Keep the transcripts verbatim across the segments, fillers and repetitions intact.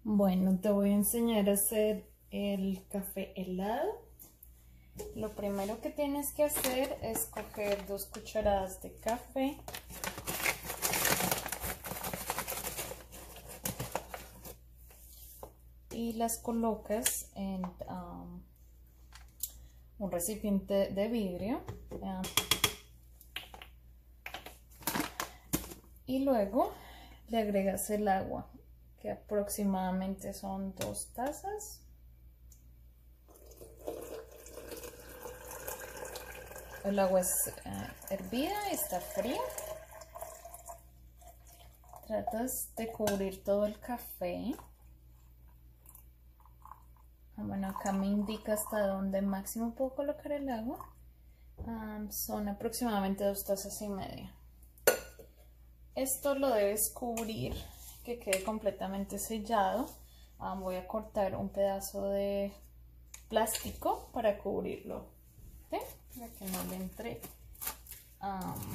Bueno, te voy a enseñar a hacer el café helado. Lo primero que tienes que hacer es coger dos cucharadas de café. Y las colocas en um, un recipiente de vidrio. Um, y luego le agregas el agua, que aproximadamente son dos tazas. El agua es uh, hervida, está fría. Tratas de cubrir todo el café. Bueno, acá me indica hasta dónde máximo puedo colocar el agua. Um, son aproximadamente dos tazas y media. Esto lo debes cubrir, que quede completamente sellado. Um, voy a cortar un pedazo de plástico para cubrirlo, ¿sí? Para que no le entre um,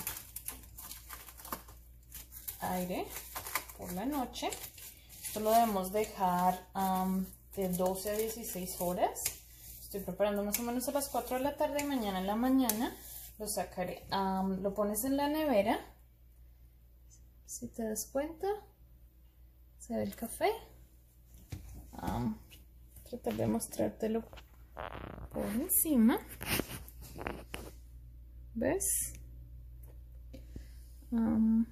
aire por la noche. Esto lo debemos dejar um, de doce a dieciséis horas. Estoy preparando más o menos a las cuatro de la tarde y mañana en la mañana lo sacaré. Um, lo pones en la nevera. Si te das cuenta, se ve el café. Um, tratar de mostrártelo por encima. ¿Ves? Um,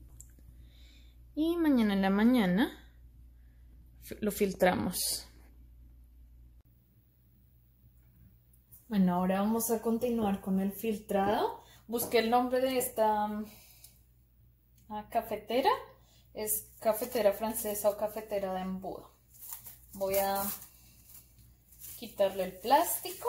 y mañana en la mañana lo filtramos. Bueno, ahora vamos a continuar con el filtrado. Busqué el nombre de esta uh, cafetera. Es cafetera francesa o cafetera de embudo. Voy a quitarle el plástico.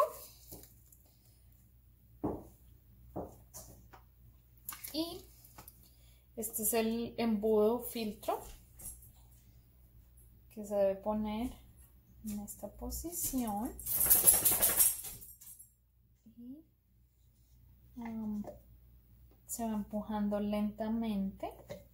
Y este es el embudo filtro, que se debe poner en esta posición. Y um, se va empujando lentamente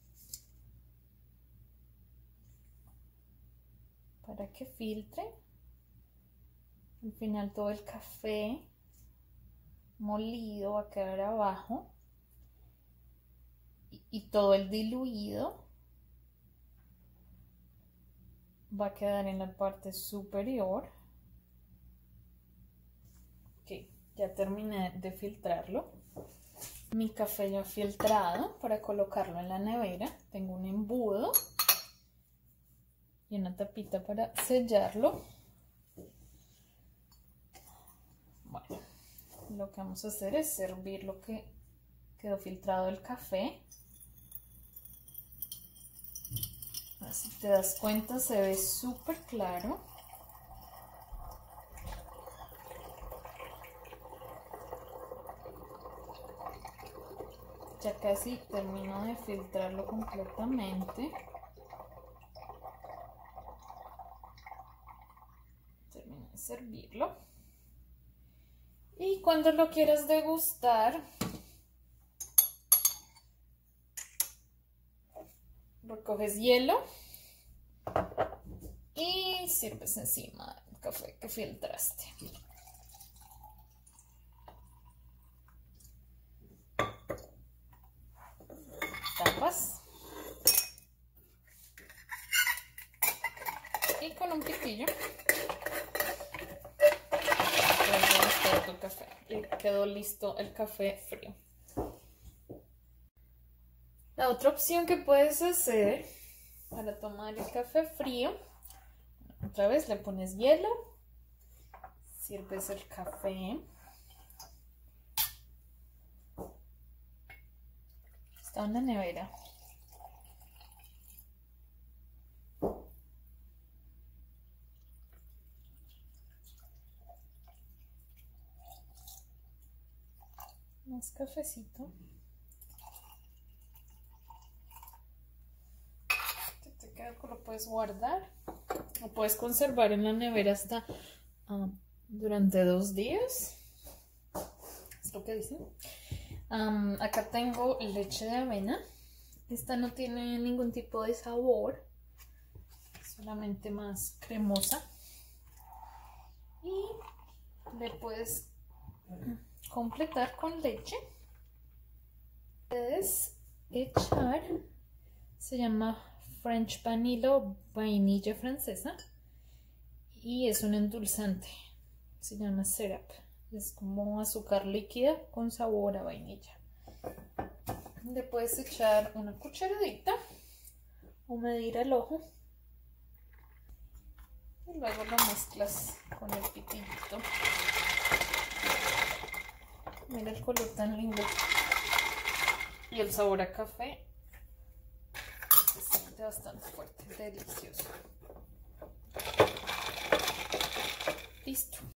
para que filtre. Al final todo el café molido va a quedar abajo y, y todo el diluido va a quedar en la parte superior. Ok, ya terminé de filtrarlo. Mi café ya filtrado. Para colocarlo en la nevera tengo un embudo y una tapita para sellarlo. Bueno, lo que vamos a hacer es servir lo que quedó filtrado del café. Si te das cuenta, se ve súper claro. Ya casi termino de filtrarlo completamente. Termino de servirlo. Y cuando lo quieras degustar, recoges hielo y sirves encima del café que filtraste. Tapas y con un pitillo todo tu café. Y quedó listo el café frío. La otra opción que puedes hacer para tomar el café frío, otra vez le pones hielo, sirves el café. Está en la nevera. Más cafecito. Lo puedes guardar o puedes conservar en la nevera hasta uh, durante dos días. Es lo que dicen. Um, acá tengo leche de avena. Esta no tiene ningún tipo de sabor. solamente más cremosa. Y le puedes completar con leche. Puedes echar, se llama French Vanilla o vainilla francesa y es un endulzante, se llama syrup, es como azúcar líquida con sabor a vainilla. Le puedes echar una cucharadita o medir al ojo y luego lo mezclas con el pitillito. Mira el color tan lindo y el sabor a café se siente bastante fuerte, delicioso. Listo,